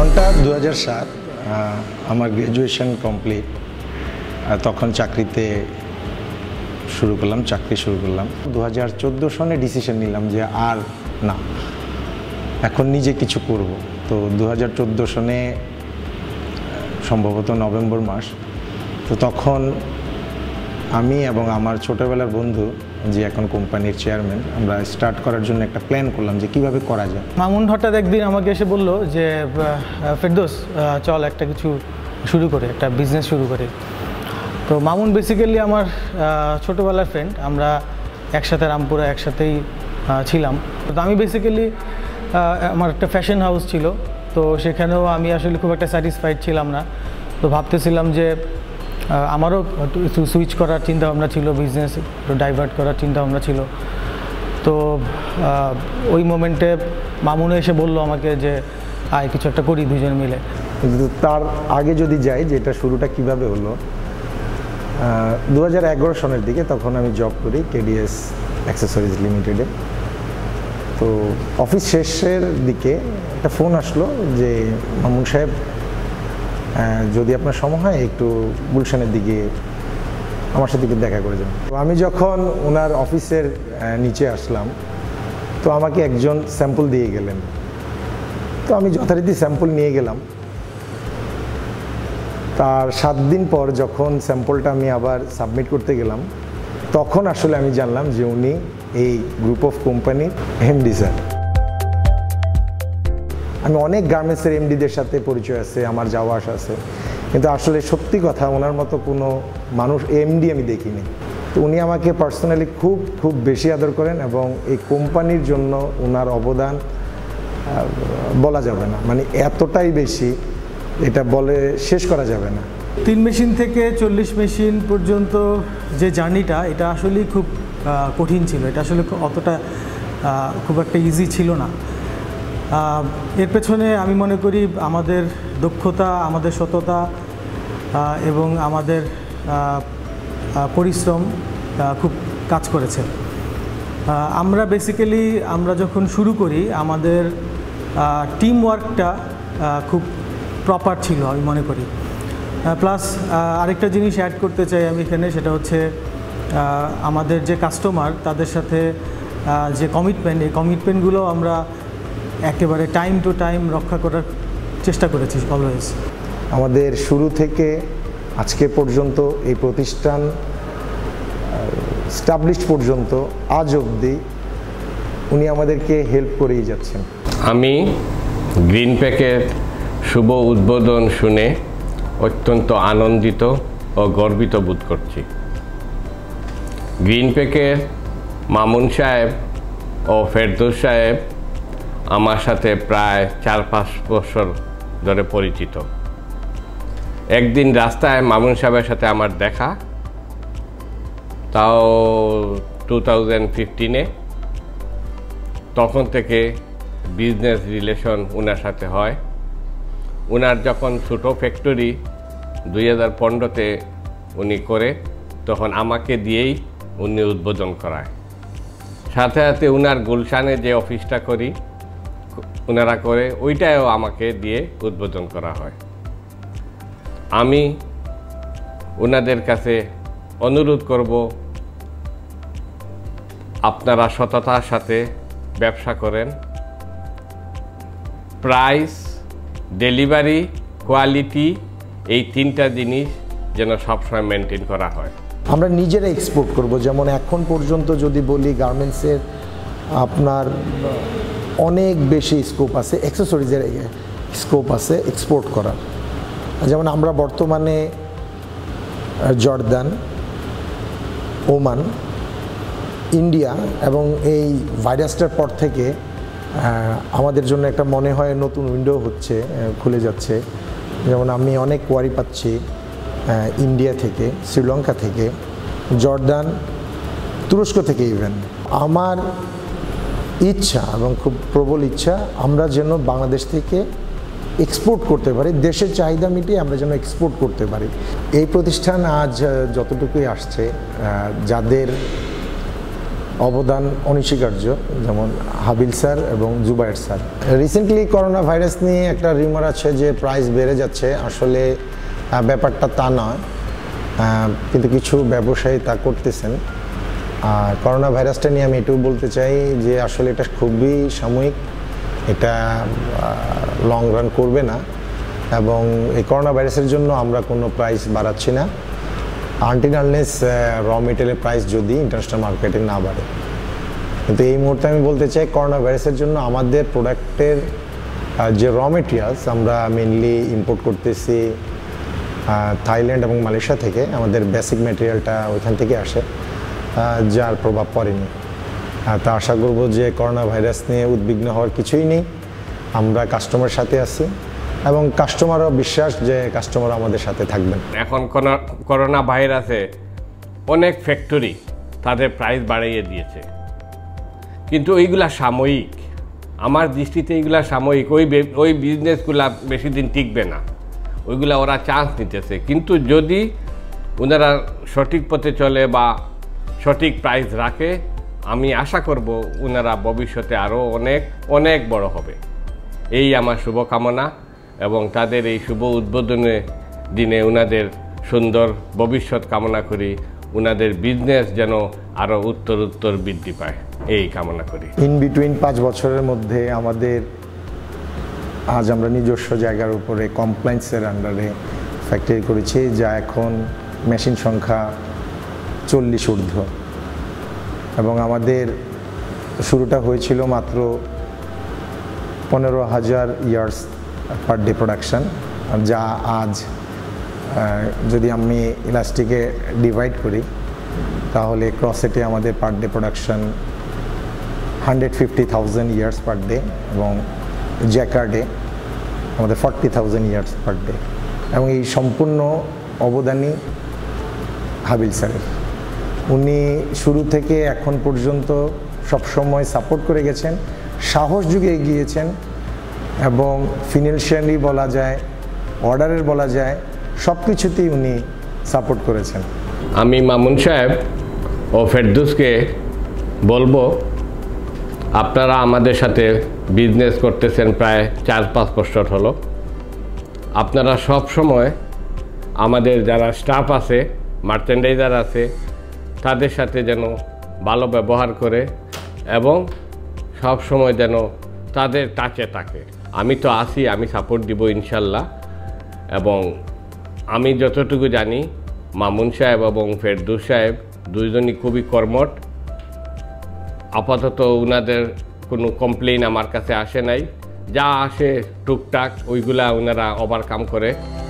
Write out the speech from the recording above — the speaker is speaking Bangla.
সনটা 2007, আমার গ্র্যাজুয়েশন কমপ্লিট। তখন চাকরি শুরু করলাম 2014 সনে ডিসিশন নিলাম যে আর না, এখন নিজে কিছু করব। তো 2014 সনে সম্ভবত নভেম্বর মাস, তো তখন আমি এবং আমার ছোটোবেলার বন্ধু যে এখন কোম্পানির চেয়ারম্যান, আমরা স্টার্ট করার জন্য একটা প্ল্যান করলাম যে কিভাবে করা যায়। মামুন হঠাৎ একদিন আমাকে এসে বলল যে ফেরদৌস, চল একটা কিছু শুরু করে, একটা বিজনেস শুরু করে। তো মামুন বেসিক্যালি আমার ছোটোবেলার ফ্রেন্ড, আমরা একসাথে রামপুরা একসাথেই ছিলাম। তো আমি বেসিক্যালি আমার একটা ফ্যাশন হাউস ছিল, তো সেখানেও আমি আসলে খুব একটা স্যাটিসফাইড ছিলাম না। তো ভাবতেছিলাম যে আমারও সুইচ করার চিন্তাভাবনা ছিল, বিজনেস ডাইভার্ট করার চিন্তাভাবনা ছিল। তো ওই মোমেন্টে মামুনও এসে বলল আমাকে যে আয় কিছু একটা করি দুজন মিলে। কিন্তু তার আগে যদি যাই যে এটা শুরুটা কিভাবে হলো, 2011 সনের দিকে তখন আমি জব করি কেডিএস অ্যাক্সেসরিজ লিমিটেডে। তো অফিস শেষের দিকে একটা ফোন আসলো যে মামুন সাহেব, যদি আপনার সময় হয় একটু গুলশানের দিকে আমার সাথে একটু দেখা করে যান। তো আমি যখন ওনার অফিসের নিচে আসলাম, তো আমাকে একজন স্যাম্পল দিয়ে গেলেন। তো আমি যথারীতি স্যাম্পল নিয়ে গেলাম। তার 7 দিন পর যখন স্যাম্পলটা আমি আবার সাবমিট করতে গেলাম, তখন আসলে আমি জানলাম যে উনি এই গ্রুপ অফ কোম্পানির এমডি স্যার। আমি অনেক গার্মেন্টসের এমডিদের সাথে পরিচয় আছে, আমার যাওয়া আসা আছে, কিন্তু আসলে সত্যি কথা ওনার মতো কোনো মানুষ এমডি আমি দেখিনি। তো উনি আমাকে পার্সোনালি খুব বেশি আদর করেন এবং এই কোম্পানির জন্য ওনার অবদান বলা যাবে না, মানে এতটাই বেশি, এটা বলে শেষ করা যাবে না। 3 মেশিন থেকে 40 মেশিন পর্যন্ত যে জার্নিটা, এটা আসলেই খুব কঠিন ছিল। এটা আসলে অতটা খুব একটা ইজি ছিল না। এর পেছনে আমি মনে করি আমাদের দক্ষতা, আমাদের সততা এবং আমাদের পরিশ্রম খুব কাজ করেছে। আমরা বেসিক্যালি আমরা যখন শুরু করি আমাদের টিম ওয়ার্কটা খুব প্রপার ছিল আমি মনে করি। প্লাস আরেকটা জিনিস অ্যাড করতে চাই আমি এখানে, সেটা হচ্ছে আমাদের যে কাস্টমার, তাদের সাথে যে কমিটমেন্ট, এই কমিটমেন্টগুলো আমরা একেবারে টাইম টু টাইম রক্ষা করার চেষ্টা করেছি অলওয়েজ। আমাদের শুরু থেকে আজকে পর্যন্ত এই প্রতিষ্ঠান স্টাবলিশড পর্যন্ত আজ অবধি উনি আমাদেরকে হেল্প করেই যাচ্ছেন। আমি গ্রিন প্যাকের শুভ উদ্বোধন শুনে অত্যন্ত আনন্দিত ও গর্বিত বোধ করছি। গ্রিন প্যাকের মামুন সাহেব ও ফেরদৌস সাহেব আমার সাথে প্রায় 4-5 বছর ধরে পরিচিত। একদিন রাস্তায় মামুন সাহেবের সাথে আমার দেখা, তাও 2015-এ। তখন থেকে বিজনেস রিলেশন ওনার সাথে হয়। ওনার যখন ছোটো ফ্যাক্টরি 2015-তে উনি করে, তখন আমাকে দিয়েই উনি উদ্বোধন করায়। সাথে সাথে ওনার গুলশানে যে অফিসটা করি ওনারা করে, ওইটাও আমাকে দিয়ে উদ্বোধন করা হয়। আমি ওনাদের কাছে অনুরোধ করব, আপনারা সততার সাথে ব্যবসা করেন। প্রাইস, ডেলিভারি, কোয়ালিটি, এই 3টা জিনিস যেন সবসময় মেনটেন করা হয়। আমরা নিজেরা এক্সপোর্ট করব। যেমন এখন পর্যন্ত যদি বলি, গার্মেন্টসের আপনার অনেক বেশি স্কোপ আছে, অ্যাক্সেসরিজের স্কোপ আছে এক্সপোর্ট করার। যেমন আমরা বর্তমানে জর্দান, ওমান, ইন্ডিয়া এবং এই ভাইরাসটার পর থেকে আমাদের জন্য একটা মনে হয় নতুন উইন্ডো খুলে যাচ্ছে। যেমন আমি অনেক কোয়ারি পাচ্ছি ইন্ডিয়া থেকে, শ্রীলঙ্কা থেকে, জর্দান, তুরস্ক থেকে। ইভেন আমার ইচ্ছা এবং খুব প্রবল ইচ্ছা আমরা যেন বাংলাদেশ থেকে এক্সপোর্ট করতে পারি, দেশের চাহিদা মিটিয়ে আমরা যেন এক্সপোর্ট করতে পারি। এই প্রতিষ্ঠান আজ যতটুকুই আসছে, যাদের অবদান অনস্বীকার্য, যেমন হাবিল স্যার এবং Zubair sir. Recently corona virus নিয়ে একটা রিউমার আছে যে প্রাইস বেড়ে যাচ্ছে, আসলে ব্যাপারটা তা নয়, কিন্তু কিছু ব্যবসায়ী তা করতেছেন। আর করোনা ভাইরাসটা নিয়ে আমি এটুকু বলতে চাই যে আসলে এটা খুবই সাময়িক, এটা লং রান করবে না, এবং এই করোনা ভাইরাসের জন্য আমরা কোনো প্রাইস বাড়াচ্ছি না আনটিল আনলেস র মেটেরিয়ালের প্রাইস যদি ইন্টারন্যাশনাল মার্কেটে না বাড়ে। কিন্তু এই মুহূর্তে আমি বলতে চাই করোনা ভাইরাসের জন্য আমাদের প্রোডাক্টের যে র মেটেরিয়ালস আমরা মেনলি ইম্পোর্ট করতেছি থাইল্যান্ড এবং মালয়েশিয়া থেকে, আমাদের বেসিক ম্যাটেরিয়ালটা ওইখান থেকে আসে, যার প্রভাব পড়েনি। তা আশা করব যে করোনা ভাইরাস নিয়ে উদ্বিগ্ন হওয়ার কিছুই নেই, আমরা কাস্টমারের সাথে আছি এবং কাস্টমারও বিশ্বাস যে কাস্টমার আমাদের সাথে থাকবেন। এখন করোনা ভাইরাসে অনেক ফ্যাক্টরি তাদের প্রাইস বাড়িয়ে দিয়েছে, কিন্তু ওইগুলা সাময়িক। আমার দৃষ্টিতে এইগুলা সাময়িক, ওই বিজনেসগুলা বেশি দিন টিকবে না, ওইগুলা ওরা চান্স নিতেছে। কিন্তু যদি ওনারা সঠিক পথে চলে বা সঠিক প্রাইস রাখে, আমি আশা করব ওনারা ভবিষ্যতে আরও অনেক অনেক বড় হবে। এই আমার শুভকামনা, এবং তাদের এই শুভ উদ্বোধনের দিনে ওনাদের সুন্দর ভবিষ্যৎ কামনা করি, ওনাদের বিজনেস যেন আরও উত্তর বৃদ্ধি পায়, এই কামনা করি। ইন বিটুইন 5 বছরের মধ্যে আমাদের আজ আমরা নিজস্ব জায়গার উপরে কমপ্লায়েন্সের আন্ডারে ফ্যাক্টরি করেছি, যা এখন মেশিন সংখ্যা 40 ঊর্ধ্ব, এবং আমাদের শুরুটা হয়েছিল মাত্র 15,000 ইয়ার্স পার ডে প্রোডাকশান, যা আজ যদি আমি ইলাস্টিকে ডিভাইড করি তাহলে ক্রসেটে আমাদের per day production 150,000 yards per day, এবং জ্যাকার্ডে আমাদের 40,000 ইয়ার্স পার ডে। এবং এই সম্পূর্ণ অবদানই হাবিল স্যারের। উনি শুরু থেকে এখন পর্যন্ত সবসময় সাপোর্ট করে গেছেন, সাহস যুগে এগিয়েছেন, এবং ফিনান্সিয়ালি বলা যায়, অর্ডারের বলা যায়, সব কিছুতেই উনি সাপোর্ট করেছেন। আমি মামুন সাহেব ও ফেরদৌসকে বলবো, আপনারা আমাদের সাথে বিজনেস করতেছেন প্রায় 4-5 বছর হলো। আপনারা সব সময় আমাদের যারা স্টাফ আছে, মার্চেন্ডাইজার আছে, তাদের সাথে যেন ভালো ব্যবহার করে এবং সব সময় যেন তাদের টাচে থাকে। আমি তো আছি, আমি সাপোর্ট দিব ইনশাল্লাহ। এবং আমি যতটুকু জানি মামুন সাহেব এবং ফেরদৌস সাহেব দুইজনই খুবই কর্মঠ। আপাতত ওনাদের কোনো কমপ্লেইন আমার কাছে আসে নাই, যা আসে টুকটাক ওইগুলা ওনারা ওভারকাম করে।